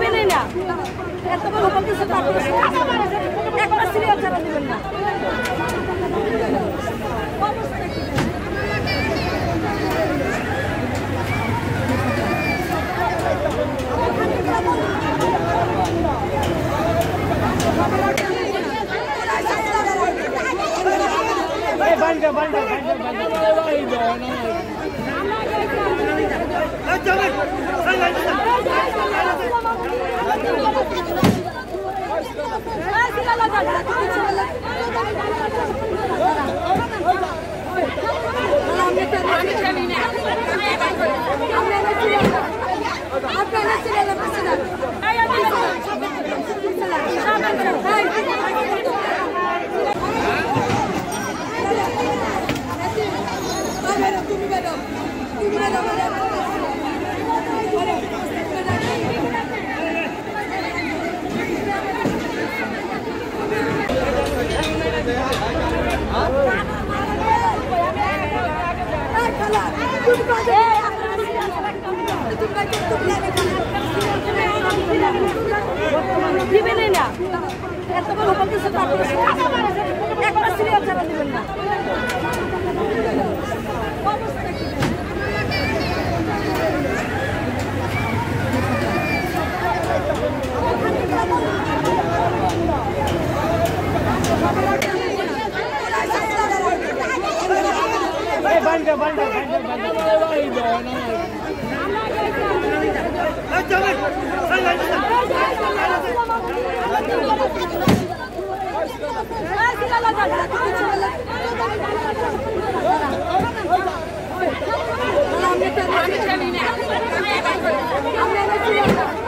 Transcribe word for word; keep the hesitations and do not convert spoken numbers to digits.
দিবেনই না এত বড় বলতেছে তারপরে একটা সিরিয়াল ছাড়া দিবেন না Banda, banda, banda, banda. দিবেনই না এত বড় বলতেছে তারপরে একটা সিরিয়াল ছাড়া দিবেন না Banda, banda, banda, banda. I'm